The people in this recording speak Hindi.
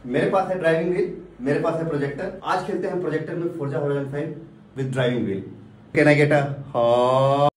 मेरे पास है ड्राइविंग व्हील, मेरे पास है प्रोजेक्टर। आज खेलते हैं प्रोजेक्टर में Forza Horizon 5 with driving wheel. Can I get a